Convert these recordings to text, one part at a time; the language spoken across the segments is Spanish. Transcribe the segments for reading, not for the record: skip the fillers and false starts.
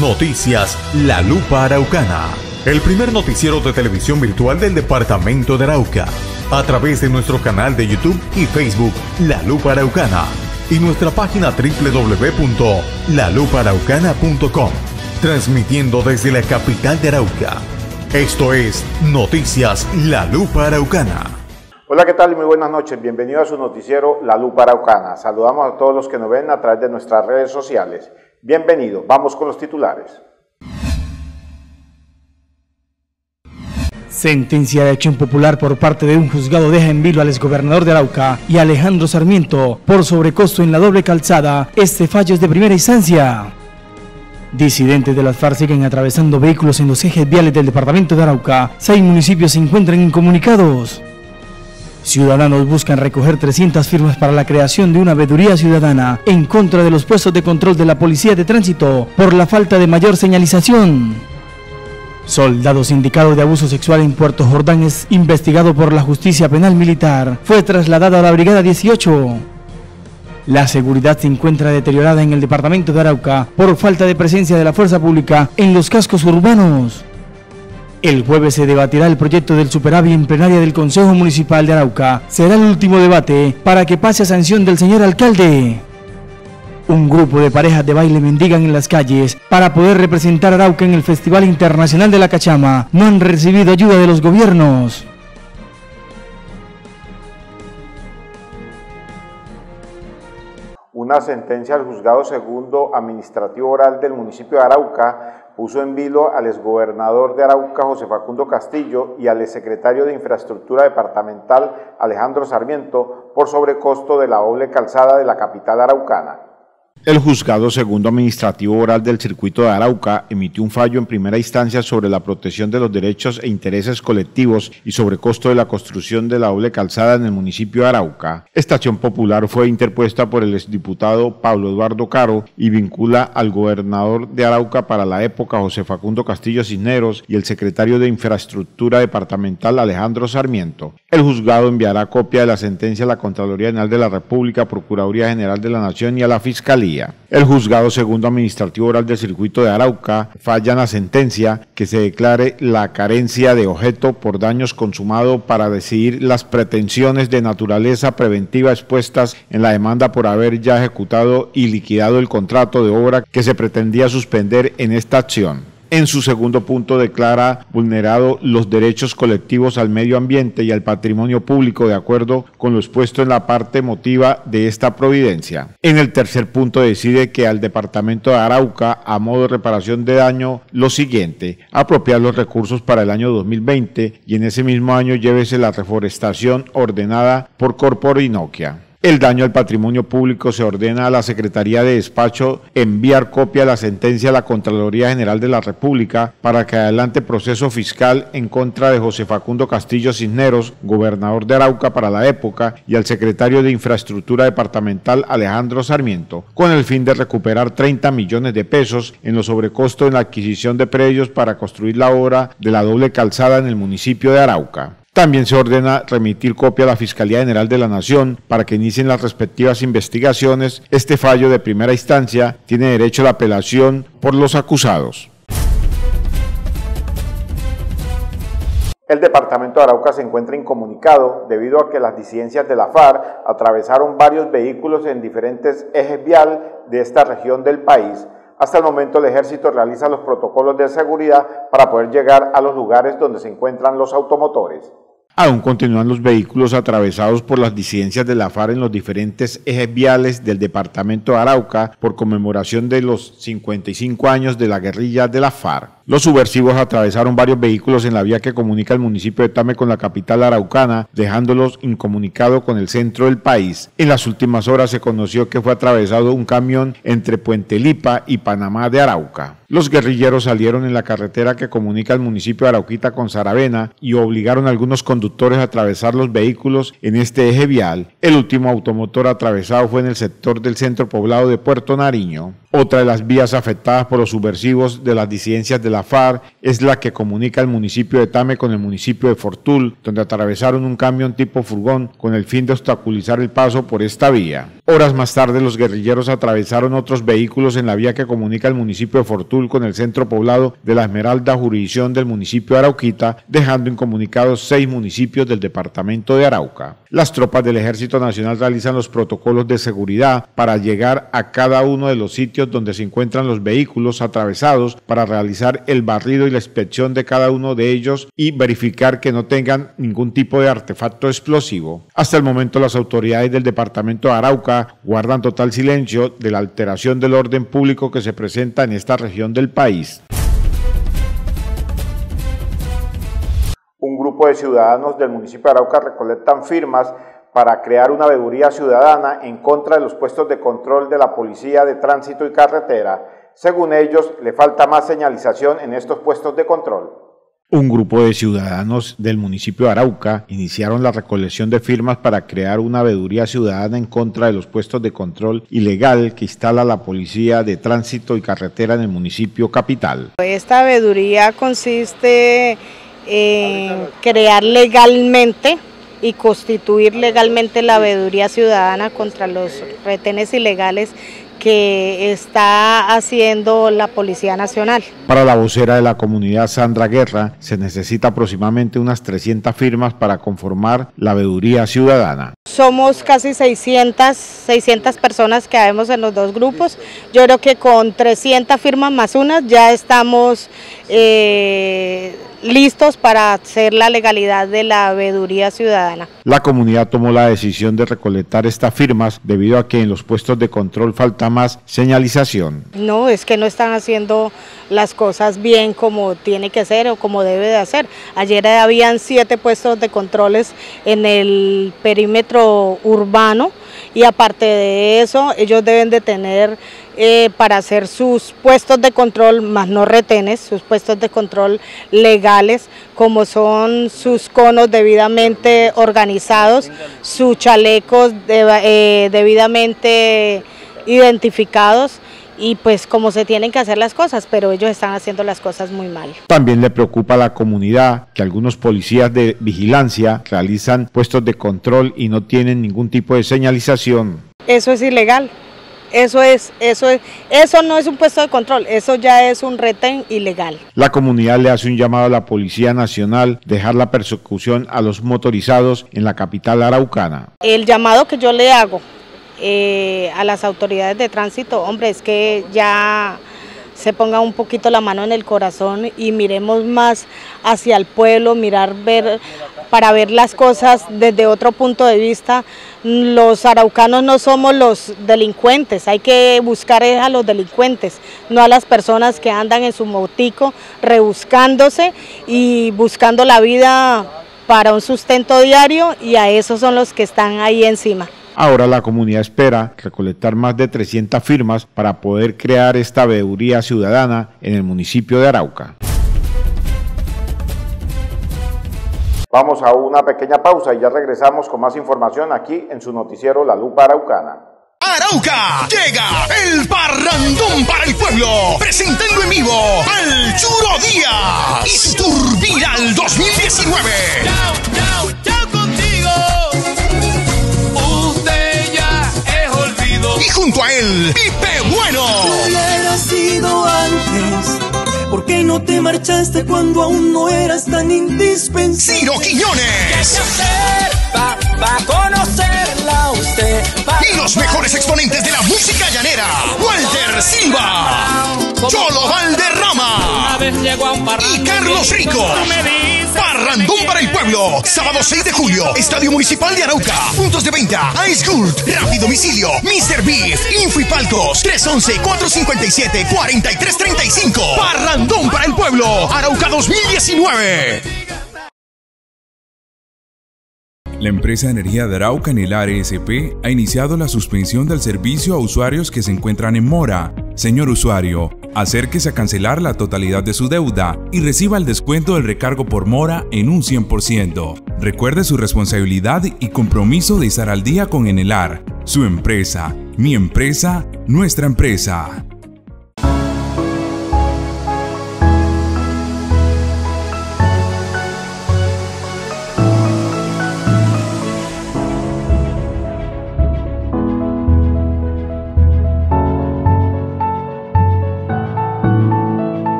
Noticias La Lupa Araucana, el primer noticiero de televisión virtual del departamento de Arauca, a través de nuestro canal de YouTube y Facebook La Lupa Araucana y nuestra página www.lalupaaraucana.com, transmitiendo desde la capital de Arauca. Esto es Noticias La Lupa Araucana. Hola, ¿qué tal? Muy buenas noches. Bienvenido a su noticiero La Lupa Araucana. Saludamos a todos los que nos ven a través de nuestras redes sociales. Bienvenido. Vamos con los titulares. Sentencia de acción popular por parte de un juzgado deja en vilo al exgobernador de Arauca y Alejandro Sarmiento por sobrecosto en la doble calzada. Este fallo es de primera instancia. Disidentes de las FARC siguen atravesando vehículos en los ejes viales del departamento de Arauca. 6 municipios se encuentran incomunicados. Ciudadanos buscan recoger 300 firmas para la creación de una veeduría ciudadana en contra de los puestos de control de la Policía de Tránsito por la falta de mayor señalización. Soldado sindicado de abuso sexual en Puerto Jordán es investigado por la Justicia Penal Militar. Fue trasladado a la Brigada 18. La seguridad se encuentra deteriorada en el departamento de Arauca por falta de presencia de la fuerza pública en los cascos urbanos. El jueves se debatirá el proyecto del superávit en plenaria del Consejo Municipal de Arauca. Será el último debate para que pase a sanción del señor alcalde. Un grupo de parejas de baile mendigan en las calles para poder representar a Arauca en el Festival Internacional de la Cachama. No han recibido ayuda de los gobiernos. Una sentencia del Juzgado Segundo Administrativo Oral del municipio de Arauca puso en vilo al exgobernador de Arauca, José Facundo Castillo, y al exsecretario de Infraestructura Departamental, Alejandro Sarmiento, por sobrecosto de la doble calzada de la capital araucana. El Juzgado Segundo Administrativo Oral del Circuito de Arauca emitió un fallo en primera instancia sobre la protección de los derechos e intereses colectivos y sobrecosto de la construcción de la doble calzada en el municipio de Arauca. Esta acción popular fue interpuesta por el exdiputado Pablo Eduardo Caro y vincula al gobernador de Arauca para la época, José Facundo Castillo Cisneros, y el secretario de Infraestructura Departamental, Alejandro Sarmiento. El juzgado enviará copia de la sentencia a la Contraloría General de la República, Procuraduría General de la Nación y a la Fiscalía. El Juzgado Segundo Administrativo Oral del Circuito de Arauca falla en la sentencia que se declare la carencia de objeto por daños consumados para decidir las pretensiones de naturaleza preventiva expuestas en la demanda por haber ya ejecutado y liquidado el contrato de obra que se pretendía suspender en esta acción. En su segundo punto declara vulnerado los derechos colectivos al medio ambiente y al patrimonio público de acuerdo con lo expuesto en la parte motiva de esta providencia. En el tercer punto decide que al departamento de Arauca, a modo de reparación de daño, lo siguiente: apropiar los recursos para el año 2020 y en ese mismo año llévese la reforestación ordenada por Corporinoquia. El daño al patrimonio público se ordena a la Secretaría de Despacho enviar copia de la sentencia a la Contraloría General de la República para que adelante proceso fiscal en contra de José Facundo Castillo Cisneros, gobernador de Arauca para la época, y al secretario de Infraestructura Departamental, Alejandro Sarmiento, con el fin de recuperar 30 millones de pesos en los sobrecostos en la adquisición de predios para construir la obra de la doble calzada en el municipio de Arauca. También se ordena remitir copia a la Fiscalía General de la Nación para que inicien las respectivas investigaciones. Este fallo de primera instancia tiene derecho a la apelación por los acusados. El departamento de Arauca se encuentra incomunicado debido a que las disidencias de la FARC atravesaron varios vehículos en diferentes ejes viales de esta región del país. Hasta el momento el ejército realiza los protocolos de seguridad para poder llegar a los lugares donde se encuentran los automotores. Aún continúan los vehículos atravesados por las disidencias de la FARC en los diferentes ejes viales del departamento de Arauca por conmemoración de los 55 años de la guerrilla de la FARC. Los subversivos atravesaron varios vehículos en la vía que comunica el municipio de Tame con la capital araucana, dejándolos incomunicados con el centro del país. En las últimas horas se conoció que fue atravesado un camión entre Puente Lipa y Panamá de Arauca. Los guerrilleros salieron en la carretera que comunica el municipio de Arauquita con Saravena y obligaron a algunos conductores a atravesar los vehículos en este eje vial. El último automotor atravesado fue en el sector del centro poblado de Puerto Nariño. Otra de las vías afectadas por los subversivos de las disidencias de la FARC es la que comunica el municipio de Tame con el municipio de Fortul, donde atravesaron un camión tipo furgón con el fin de obstaculizar el paso por esta vía. Horas más tarde, los guerrilleros atravesaron otros vehículos en la vía que comunica el municipio de Fortul con el centro poblado de La Esmeralda, jurisdicción del municipio de Arauquita, dejando incomunicados 6 municipios del departamento de Arauca. Las tropas del Ejército Nacional realizan los protocolos de seguridad para llegar a cada uno de los sitios donde se encuentran los vehículos atravesados para realizar el barrido y la inspección de cada uno de ellos y verificar que no tengan ningún tipo de artefacto explosivo. Hasta el momento, las autoridades del departamento de Arauca guardan total silencio de la alteración del orden público que se presenta en esta región del país. Un grupo de ciudadanos del municipio de Arauca recolectan firmas para crear una veeduría ciudadana en contra de los puestos de control de la Policía de Tránsito y Carretera. Según ellos, le falta más señalización en estos puestos de control. Un grupo de ciudadanos del municipio de Arauca iniciaron la recolección de firmas para crear una veeduría ciudadana en contra de los puestos de control ilegal que instala la Policía de Tránsito y Carretera en el municipio capital. Esta veeduría consiste en crear legalmente y constituir legalmente la veeduría ciudadana contra los retenes ilegales que está haciendo la Policía Nacional. Para la vocera de la comunidad, Sandra Guerra, se necesita aproximadamente unas 300 firmas para conformar la veeduría ciudadana. Somos casi 600 personas que habemos en los dos grupos. Yo creo que con 300 firmas más unas ya estamos listos para hacer la legalidad de la veeduría ciudadana. La comunidad tomó la decisión de recolectar estas firmas debido a que en los puestos de control falta más señalización. No, es que no están haciendo las cosas bien como tiene que ser o como debe de hacer. Ayer habían 7 puestos de controles en el perímetro urbano y aparte de eso ellos deben de tener para hacer sus puestos de control, más no retenes, sus puestos de control legales, como son sus conos debidamente organizados, sus chalecos debidamente identificados y pues como se tienen que hacer las cosas, pero ellos están haciendo las cosas muy mal. También le preocupa a la comunidad que algunos policías de vigilancia realizan puestos de control y no tienen ningún tipo de señalización. Eso es ilegal. Eso no es un puesto de control, eso ya es un retén ilegal. La comunidad le hace un llamado a la Policía Nacional dejar la persecución a los motorizados en la capital araucana. El llamado que yo le hago a las autoridades de tránsito, hombre, es que ya se ponga un poquito la mano en el corazón y miremos más hacia el pueblo, para ver las cosas desde otro punto de vista. Los araucanos no somos los delincuentes, hay que buscar a los delincuentes, no a las personas que andan en su motico rebuscándose y buscando la vida para un sustento diario, y a esos son los que están ahí encima. Ahora la comunidad espera recolectar más de 300 firmas para poder crear esta veeduría ciudadana en el municipio de Arauca. Vamos a una pequeña pausa y ya regresamos con más información aquí en su noticiero La Lupa Araucana. Arauca, llega el parrandón para el pueblo, presentando en vivo al Churo Díaz y su Tour Viral 2019. Chao contigo, usted ya es olvido. Y junto a él, Pipe Bueno. Si hubiera sido antes, ¿por qué no te marchaste cuando aún no eras tan indispensable? Ciro Quiñones. Pa conocerla a usted. Y los mejores exponentes de la música llanera, Walter Silva, Cholo Valderrama y Carlos Rico. Parrandón para el pueblo, sábado 6 de julio, Estadio Municipal de Arauca. Puntos de venta, Ice Gold, Rápido Domicilio, Mr. Beef, Info y Palcos, 311-457-4335. Parrandón para el pueblo, Arauca 2019. La empresa de energía de Arauca, Nelar ESP, ha iniciado la suspensión del servicio a usuarios que se encuentran en mora. Señor usuario, acérquese a cancelar la totalidad de su deuda y reciba el descuento del recargo por mora en un 100%. Recuerde su responsabilidad y compromiso de estar al día con Enelar, su empresa, mi empresa, nuestra empresa.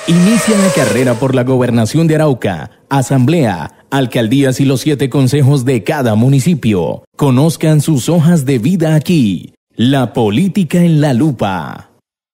Inicia la carrera por la gobernación de Arauca, asamblea, alcaldías y los 7 consejos de cada municipio. Conozcan sus hojas de vida aquí. La política en la lupa.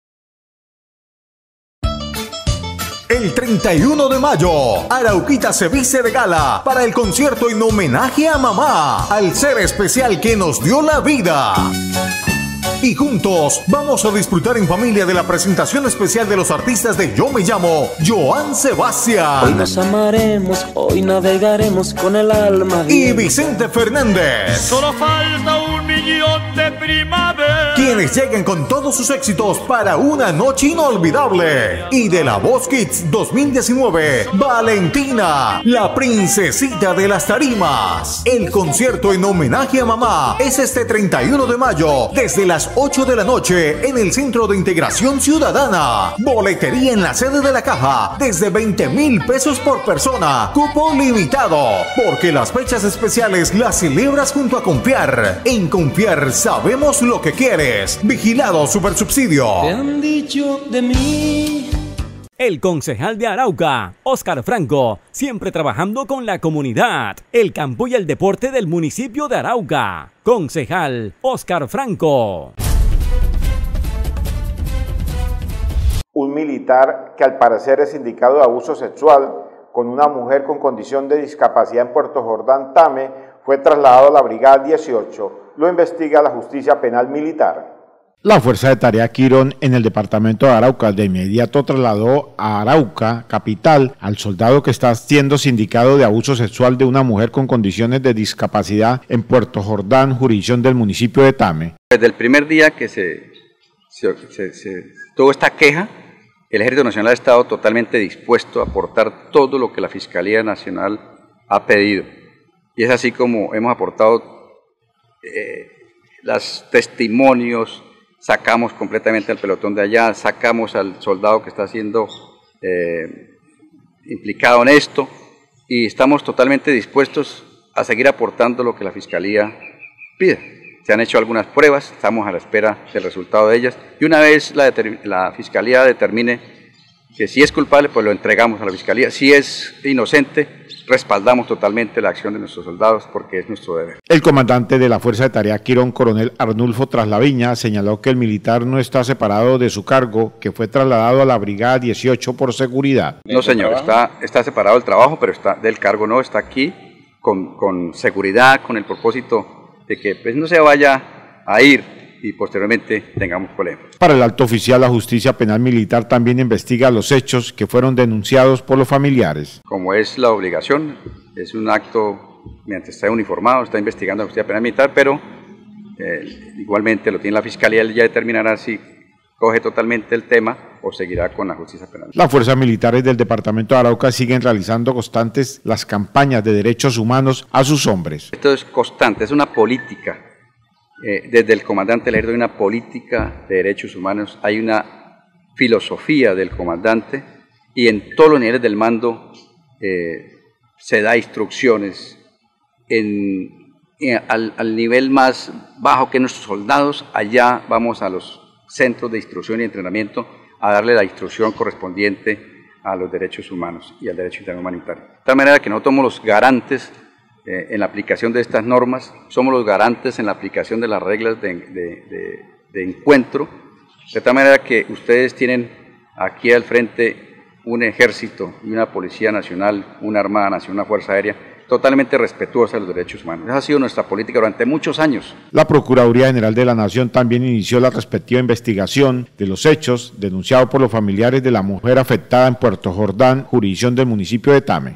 El 31 de mayo, Arauquita se viste de gala para el concierto en homenaje a mamá, al ser especial que nos dio la vida. Y juntos vamos a disfrutar en familia de la presentación especial de los artistas de Yo Me Llamo, Joan Sebastián. Hoy nos amaremos, hoy navegaremos con el alma. Y Vicente Fernández. Solo falta 1 millón de primavera. Quienes lleguen con todos sus éxitos para una noche inolvidable. Y de La Voz Kids 2019, Valentina, la princesita de las tarimas. El concierto en homenaje a mamá es este 31 de mayo desde las 8 de la noche en el Centro de Integración Ciudadana. Boletería en la sede de la Caja desde 20,000 pesos por persona. Cupo limitado. Porque las fechas especiales las celebras junto a Confiar. En Confiar sabemos lo que quieres. Vigilado Supersubsidio. ¿Qué han dicho de mí? El concejal de Arauca, Óscar Franco, siempre trabajando con la comunidad, el campo y el deporte del municipio de Arauca. Concejal Óscar Franco. Un militar que al parecer es indicado de abuso sexual con una mujer con condición de discapacidad en Puerto Jordán, Tame, fue trasladado a la Brigada 18. Lo investiga la Justicia Penal Militar. La Fuerza de Tarea Quirón en el departamento de Arauca de inmediato trasladó a Arauca, capital, al soldado que está siendo sindicado de abuso sexual de una mujer con condiciones de discapacidad en Puerto Jordán, jurisdicción del municipio de Tame. Desde el primer día que se tuvo esta queja, el Ejército Nacional ha estado totalmente dispuesto a aportar todo lo que la Fiscalía Nacional ha pedido. Y es así como hemos aportado los testimonios, sacamos completamente al pelotón de allá, sacamos al soldado que está siendo implicado en esto y estamos totalmente dispuestos a seguir aportando lo que la Fiscalía pide. Se han hecho algunas pruebas, estamos a la espera del resultado de ellas y una vez la Fiscalía determine que si es culpable, pues lo entregamos a la Fiscalía. Si es inocente, respaldamos totalmente la acción de nuestros soldados porque es nuestro deber. El comandante de la Fuerza de Tarea Quirón, coronel Arnulfo Traslaviña, señaló que el militar no está separado de su cargo, que fue trasladado a la Brigada 18 por seguridad. No, señor, está separado del trabajo, pero del cargo no, está aquí con seguridad, con el propósito de que pues, no se vaya a ir y posteriormente tengamos problemas. Para el alto oficial, la Justicia Penal Militar también investiga los hechos que fueron denunciados por los familiares. Como es la obligación, es un acto, mientras está uniformado, está investigando la Justicia Penal Militar, pero igualmente lo tiene la Fiscalía, él ya determinará si coge totalmente el tema o seguirá con la Justicia Penal. Las fuerzas militares del departamento de Arauca siguen realizando constantes las campañas de derechos humanos a sus hombres. Esto es constante, es una política. Desde el comandante del ejército hay una política de derechos humanos, hay una filosofía del comandante y en todos los niveles del mando se da instrucciones al nivel más bajo que nuestros soldados, allá vamos a los centros de instrucción y entrenamiento a darle la instrucción correspondiente a los derechos humanos y al derecho internacional humanitario. De tal manera que nosotros somos los garantes en la aplicación de estas normas, somos los garantes en la aplicación de las reglas de encuentro, de tal manera que ustedes tienen aquí al frente un ejército y una policía nacional, una armada nacional, una fuerza aérea, totalmente respetuosa de los derechos humanos. Esa ha sido nuestra política durante muchos años. La Procuraduría General de la Nación también inició la respectiva investigación de los hechos denunciados por los familiares de la mujer afectada en Puerto Jordán, jurisdicción del municipio de Tame.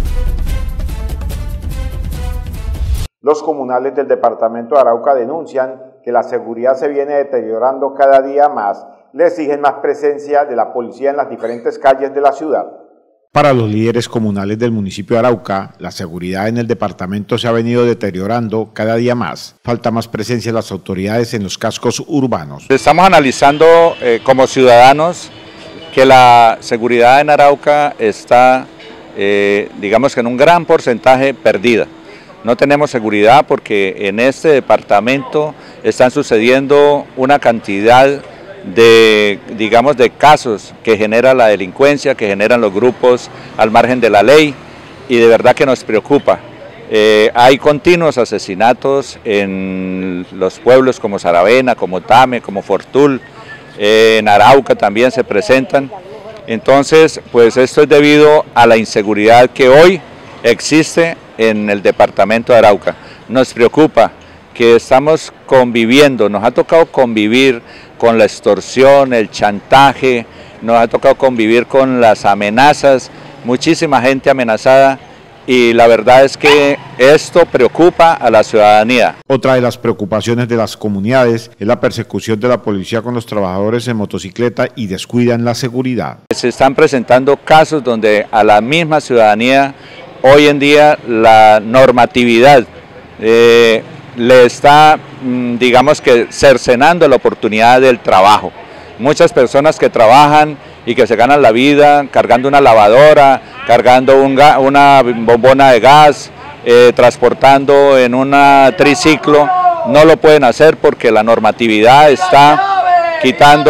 Los comunales del departamento de Arauca denuncian que la seguridad se viene deteriorando cada día más. Le exigen más presencia de la policía en las diferentes calles de la ciudad. Para los líderes comunales del municipio de Arauca, la seguridad en el departamento se ha venido deteriorando cada día más. Falta más presencia de las autoridades en los cascos urbanos. Estamos analizando como ciudadanos que la seguridad en Arauca está, digamos que en un gran porcentaje perdida. No tenemos seguridad porque en este departamento están sucediendo una cantidad digamos, de casos que genera la delincuencia, que generan los grupos al margen de la ley, y de verdad que nos preocupa. Hay continuos asesinatos en los pueblos como Saravena, como Tame, como Fortul, en Arauca también se presentan. Entonces, pues esto es debido a la inseguridad que hoy existe en el departamento de Arauca. Nos preocupa que estamos conviviendo, nos ha tocado convivir con la extorsión, el chantaje, nos ha tocado convivir con las amenazas, muchísima gente amenazada, y la verdad es que esto preocupa a la ciudadanía. Otra de las preocupaciones de las comunidades es la persecución de la policía con los trabajadores en motocicleta y descuidan la seguridad. Se están presentando casos donde a la misma ciudadanía hoy en día la normatividad le está, digamos que, cercenando la oportunidad del trabajo. Muchas personas que trabajan y que se ganan la vida cargando una lavadora, cargando una bombona de gas, transportando en un triciclo, no lo pueden hacer porque la normatividad está quitando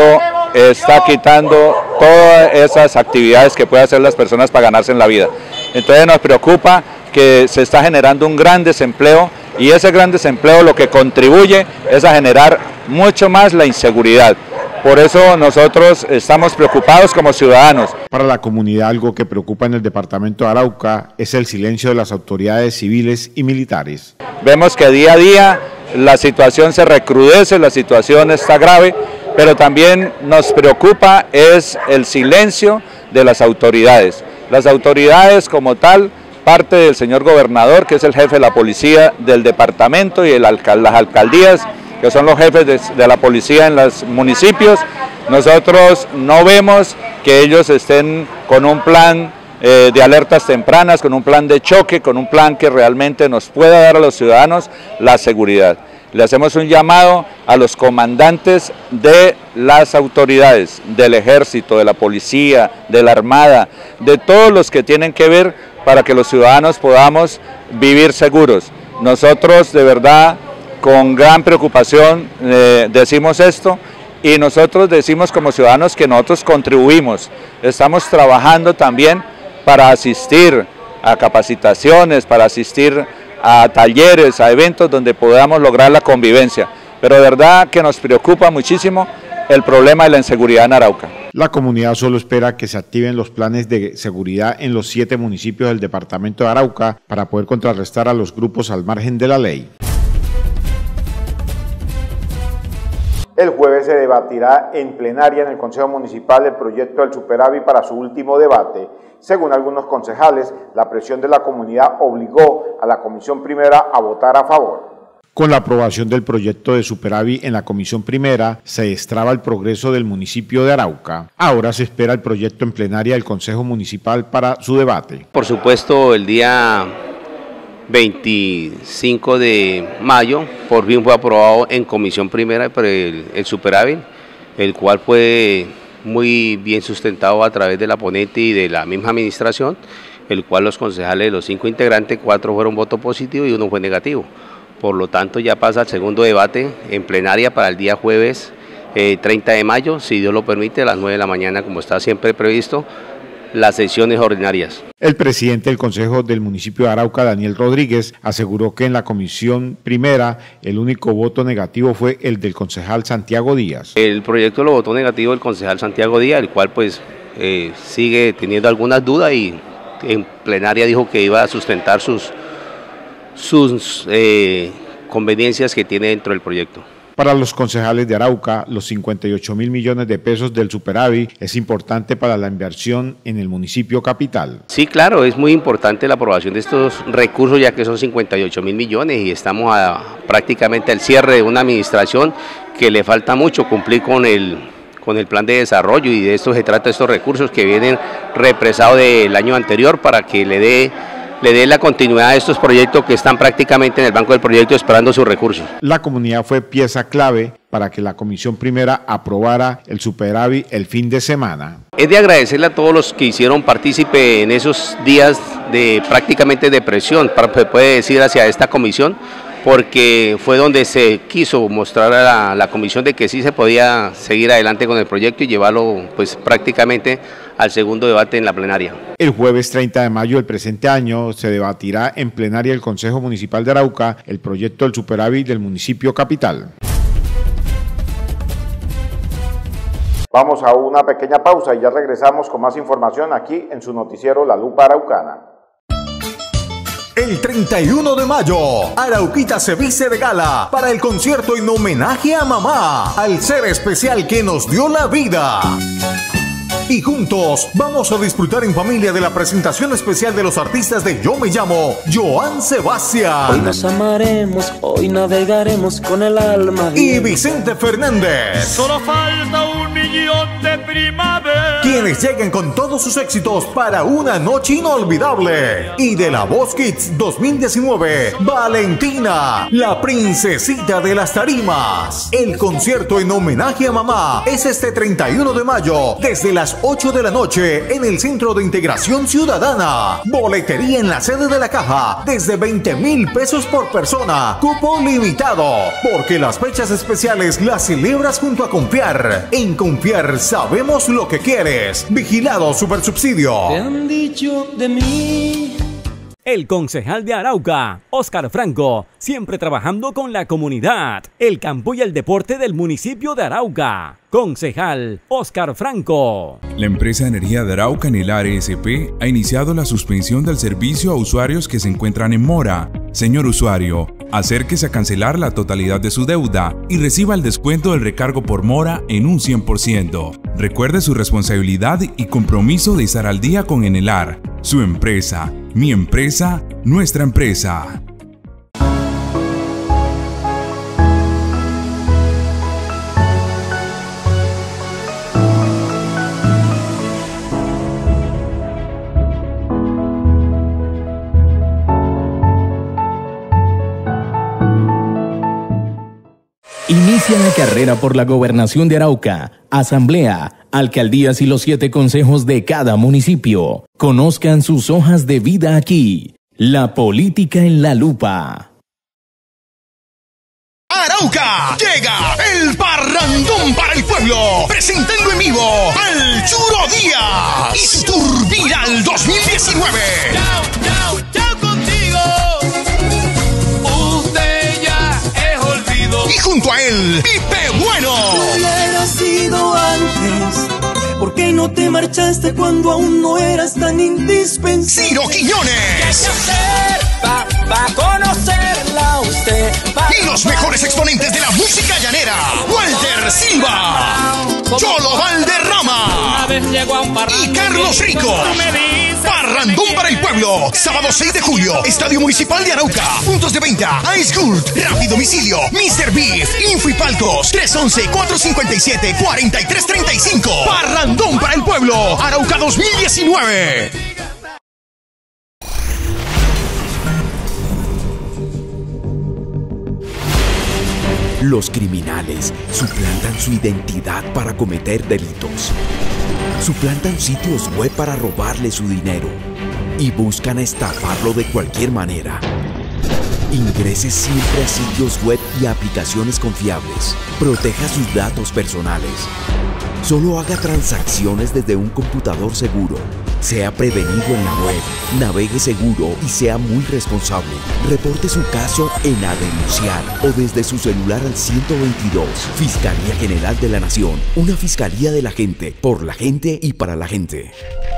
todas esas actividades que pueden hacer las personas para ganarse en la vida. Entonces nos preocupa que se está generando un gran desempleo, y ese gran desempleo lo que contribuye es a generar mucho más la inseguridad. Por eso nosotros estamos preocupados como ciudadanos. Para la comunidad, algo que preocupa en el departamento de Arauca es el silencio de las autoridades civiles y militares. Vemos que día a día la situación se recrudece, la situación está grave, pero también nos preocupa es el silencio de las autoridades. Las autoridades como tal, parte del señor gobernador, que es el jefe de la policía del departamento, y las alcaldías, que son los jefes de la policía en los municipios, nosotros no vemos que ellos estén con un plan de alertas tempranas, con un plan de choque, con un plan que realmente nos pueda dar a los ciudadanos la seguridad. Le hacemos un llamado a los comandantes de las autoridades, del ejército, de la policía, de la armada, de todos los que tienen que ver para que los ciudadanos podamos vivir seguros. Nosotros de verdad con gran preocupación decimos esto, y nosotros decimos como ciudadanos que nosotros contribuimos, estamos trabajando también para asistir a capacitaciones, para asistir a talleres, a eventos donde podamos lograr la convivencia, pero de verdad que nos preocupa muchísimo el problema de la inseguridad en Arauca. La comunidad solo espera que se activen los planes de seguridad en los 7 municipios del departamento de Arauca para poder contrarrestar a los grupos al margen de la ley. El jueves se debatirá en plenaria en el Consejo Municipal el proyecto del superávit para su último debate. Según algunos concejales, la presión de la comunidad obligó a la Comisión Primera a votar a favor. Con la aprobación del proyecto de superávit en la Comisión Primera, se destraba el progreso del municipio de Arauca. Ahora se espera el proyecto en plenaria del Consejo Municipal para su debate. Por supuesto, el día 25 de mayo, por fin fue aprobado en Comisión Primera por el superávit, el cual fue muy bien sustentado a través de la ponente y de la misma administración, el cual los concejales de los 5 integrantes, 4 fueron voto positivo y 1 fue negativo. Por lo tanto, ya pasa al segundo debate en plenaria para el día jueves 30 de mayo, si Dios lo permite, a las 9 de la mañana, como está siempre previsto, las sesiones ordinarias. El presidente del Consejo del municipio de Arauca, Daniel Rodríguez, aseguró que en la Comisión Primera el único voto negativo fue el del concejal Santiago Díaz. El proyecto lo votó negativo el concejal Santiago Díaz, el cual pues sigue teniendo algunas dudas, y en plenaria dijo que iba a sustentar sus conveniencias que tiene dentro del proyecto. Para los concejales de Arauca, los 58.000 millones de pesos del superávit es importante para la inversión en el municipio capital. Sí, claro, es muy importante la aprobación de estos recursos, ya que son 58.000 millones y estamos prácticamente al cierre de una administración que le falta mucho cumplir con el plan de desarrollo, y de esto se trata, estos recursos que vienen represados del año anterior, para que le dé la continuidad a estos proyectos que están prácticamente en el banco del proyecto esperando sus recursos. La comunidad fue pieza clave para que la Comisión Primera aprobara el superávit el fin de semana. Es de agradecerle a todos los que hicieron partícipe en esos días de prácticamente de presión, se puede decir, hacia esta comisión, porque fue donde se quiso mostrar a la comisión de que sí se podía seguir adelante con el proyecto y llevarlo pues prácticamente al segundo debate en la plenaria. El jueves 30 de mayo del presente año se debatirá en plenaria el Consejo Municipal de Arauca el proyecto del superávit del municipio capital. Vamos a una pequeña pausa y ya regresamos con más información aquí en su noticiero La Lupa Araucana. El 31 de mayo, Arauquita se viste de gala para el concierto en homenaje a mamá, al ser especial que nos dio la vida. Y juntos vamos a disfrutar en familia de la presentación especial de los artistas de Yo Me Llamo, Joan Sebastián. Hoy nos amaremos, hoy navegaremos con el alma. Y Vicente Fernández. Solo falta 1 millón de primavera. Quienes lleguen con todos sus éxitos para una noche inolvidable. Y de La Voz Kids 2019, Valentina, la princesita de las tarimas. El concierto en homenaje a mamá es este 31 de mayo desde las 8 de la noche en el Centro de Integración Ciudadana. Boletería en la sede de la Caja desde 20,000 pesos por persona. Cupo limitado. Porque las fechas especiales las celebras junto a Confiar. En Confiar sabemos lo que quieres. Vigilado Supersubsidio. Te han dicho de mí. El concejal de Arauca, Óscar Franco, siempre trabajando con la comunidad, el campo y el deporte del municipio de Arauca. Concejal Óscar Franco. La empresa Energía de Arauca Anelar ESP ha iniciado la suspensión del servicio a usuarios que se encuentran en mora. Señor usuario, acérquese a cancelar la totalidad de su deuda y reciba el descuento del recargo por mora en un 100%. Recuerde su responsabilidad y compromiso de estar al día con Enelar, su empresa, mi empresa, nuestra empresa. Inicia la carrera por la gobernación de Arauca, asamblea, alcaldías y los 7 consejos de cada municipio. Conozcan sus hojas de vida aquí. La política en la lupa. Arauca, llega el parrandón para el pueblo, presentando en vivo al Churo Díaz y su Tour Viral 2019. Chao, chao, chao contigo. Usted ya es olvido. Y junto a él, Pipe Bueno. Si hubieras sido antes, ¿por qué no te marchaste cuando aún no eras tan indispensable? Ciro Quiñones. Va a conocerla a usted. Y los mejores exponentes de la música llanera, Walter Silva, Cholo Valderrama y Carlos Rico. Parrandón para el pueblo, sábado 6 de julio, Estadio Municipal de Arauca. Puntos de venta, Ice Gold, Rápido Domicilio, Mr. Beef, Info y Palcos, 311-457-4335. Parrandón para el pueblo, Arauca 2019. Los criminales suplantan su identidad para cometer delitos. Suplantan sitios web para robarle su dinero y buscan estafarlo de cualquier manera. Ingrese siempre a sitios web y aplicaciones confiables. Proteja sus datos personales. Solo haga transacciones desde un computador seguro. Sea prevenido en la web, navegue seguro y sea muy responsable. Reporte su caso en A Denunciar o desde su celular al 122. Fiscalía General de la Nación, una fiscalía de la gente, por la gente y para la gente.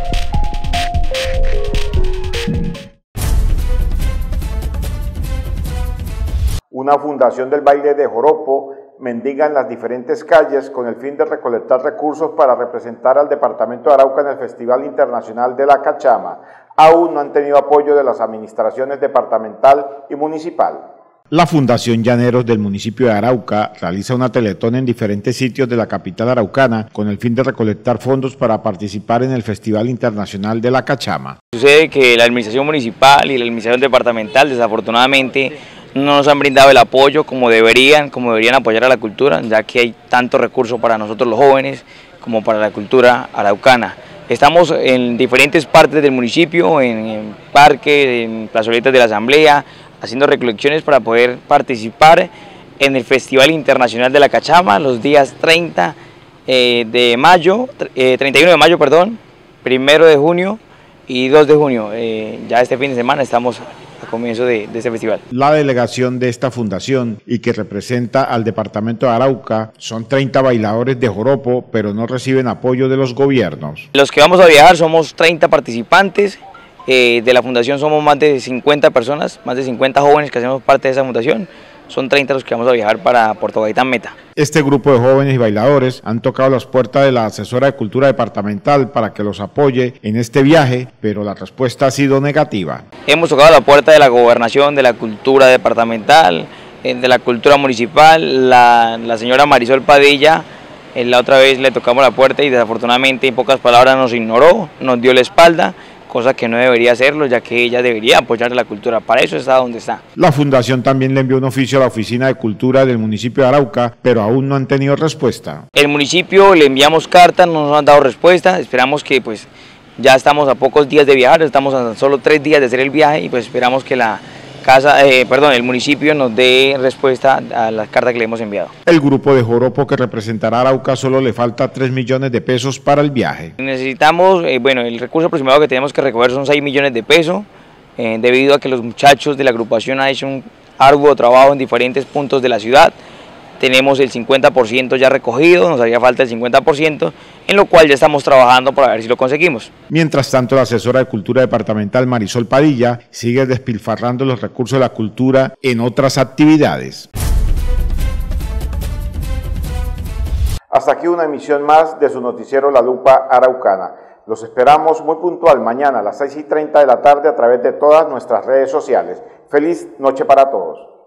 Una fundación del baile de joropo mendiga en las diferentes calles con el fin de recolectar recursos para representar al departamento de Arauca en el Festival Internacional de la Cachama. Aún no han tenido apoyo de las administraciones departamental y municipal. La Fundación Llaneros del municipio de Arauca realiza una teletón en diferentes sitios de la capital araucana con el fin de recolectar fondos para participar en el Festival Internacional de la Cachama. Sucede que la administración municipal y la administración departamental desafortunadamente no nos han brindado el apoyo como deberían apoyar a la cultura, ya que hay tanto recurso para nosotros los jóvenes como para la cultura araucana. Estamos en diferentes partes del municipio, en parques, en plazoletas de la asamblea, haciendo recolecciones para poder participar en el Festival Internacional de la Cachama los días 31 de mayo, 1 de junio y 2 de junio. Ya este fin de semana estamos a comienzo de este festival. La delegación de esta fundación y que representa al departamento de Arauca son 30 bailadores de joropo, pero no reciben apoyo de los gobiernos. Los que vamos a viajar somos 30 participantes, de la fundación somos más de 50 personas, más de 50 jóvenes que hacemos parte de esa fundación. Son 30 los que vamos a viajar para Puerto Gaitán Meta. Este grupo de jóvenes y bailadores han tocado las puertas de la asesora de Cultura departamental para que los apoye en este viaje, pero la respuesta ha sido negativa. Hemos tocado la puerta de la Gobernación, de la Cultura departamental, de la Cultura municipal, la señora Marisol Padilla. La otra vez le tocamos la puerta y desafortunadamente en pocas palabras nos ignoró, nos dio la espalda, cosa que no debería hacerlo, ya que ella debería apoyar la cultura, para eso está donde está. La fundación también le envió un oficio a la Oficina de Cultura del municipio de Arauca, pero aún no han tenido respuesta. El municipio le enviamos cartas, no nos han dado respuesta, esperamos que pues ya estamos a pocos días de viajar, estamos a solo 3 días de hacer el viaje y pues esperamos que el municipio nos dé respuesta a las cartas que le hemos enviado. El grupo de joropo que representará a Arauca solo le falta 3 millones de pesos para el viaje. Necesitamos, el recurso aproximado que tenemos que recoger son 6 millones de pesos, debido a que los muchachos de la agrupación han hecho un arduo trabajo en diferentes puntos de la ciudad. Tenemos el 50% ya recogido, nos haría falta el 50%, en lo cual ya estamos trabajando para ver si lo conseguimos. Mientras tanto, la asesora de Cultura departamental Marisol Padilla sigue despilfarrando los recursos de la cultura en otras actividades. Hasta aquí una emisión más de su noticiero La Lupa Araucana. Los esperamos muy puntual mañana a las 6:30 de la tarde a través de todas nuestras redes sociales. Feliz noche para todos.